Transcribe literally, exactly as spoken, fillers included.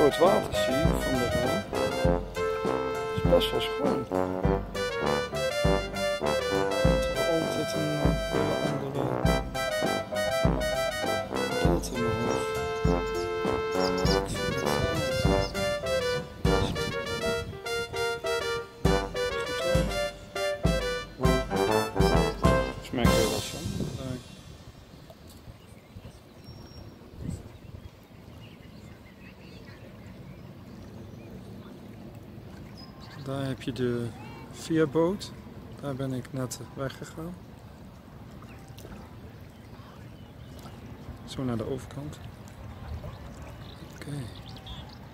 het water zie van de Rijn. Het is best wel schoon. Het is altijd een hele andere beeld in mijn hoofd. Ik vind het volgens mij kun je wel zo. Daar heb je de veerboot. Daar ben ik net weggegaan. Zo naar de overkant. Oké. Okay.